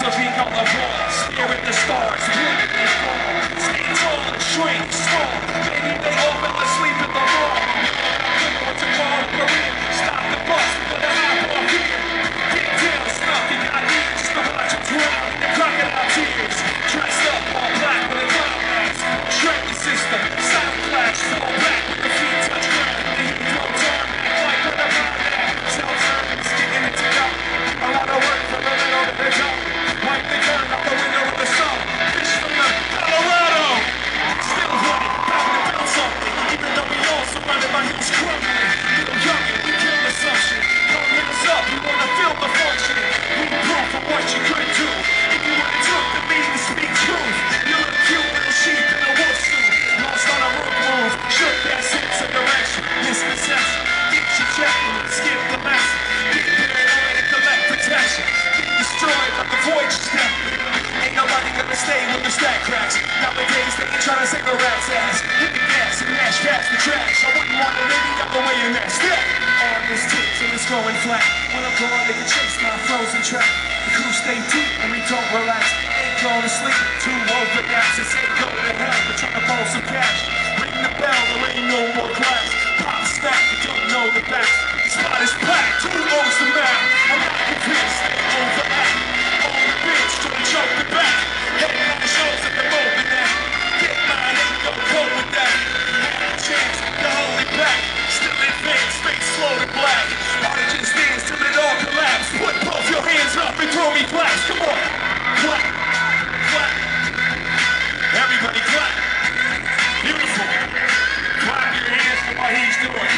to be on the wall, stare at the stars, win they fall. Stay tall and shrink, small. Maybe they all fell asleep in the mall. Want to call a career, stop the bus, but I'm out off here. Get down, stuck, you got ears, just to watch them drown in the crocodile tears. Dressed up all black with a clown mask. Shred the system, sound flash, fall back with the feet touch ground. The heat throw turn, like with a round at. Sounds urban, sticking it to dark. A lot of work for a little bit of jump. Wipe the dirt out the window with the sun. Fish from the Colorado. Still running, bound to build something. Even though we all surrounded by hills crumbling. Little youngin', we kill assumption. Don't hit us up, we wanna feel the function. We proof of what you could do. If you would've took the lead to speak truth. You're a cute little sheep in a wolf suit. Lost on a rook move, shook that sense of direction. Misconception, get your checking, skip the lesson. Get paranoid and collect protection. Get destroyed like the void step. Ain't nobody gonna stay when the stack cracks. Nowadays they ain't trying to save a rat's ass. Hit the gas and mash past the trash. I wouldn't want a lady up the way in that step. On this tips and it's going flat. When I'm gone they can chase my frozen track. The crew stay deep and we don't relax. Ain't going to sleep, too old for naps. It's ain't going to hell, we're trying to pull some cash. Ring the bell, there ain't no more class. Pop snack, you don't know the best. The spot is packed, who owns the map? I'm not convinced, they overact. On the bench, trying to choke the back. Heading on the shows at the moment now. Get mine, ain't no code with that. Had a chance to hold it back. Still in advance, face slow and black. Harder just dance till it all collapse. Put both your hands up and throw me flash. Come on, clap, clap. Everybody clap. Beautiful. Clap your hands for what he's doing.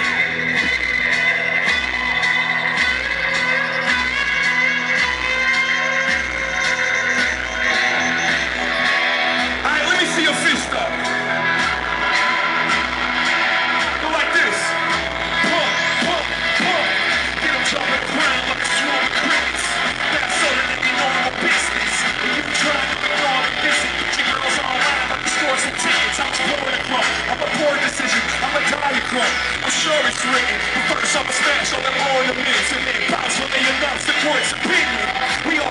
Alright, let me see your fist up. Go like this. Pump, pump, pump. Get them jumping around like a swarm of crickets. That's so that they be normal business. And you trying to ignore the visit. Get your girls online like the score some tickets. I'm just pouring a crumb. I'm a poor decision. I'm a diagram. I'm sure it's written. But first I'm a smash all them all in the minutes. And then bounce when they announce the court's opinion. We all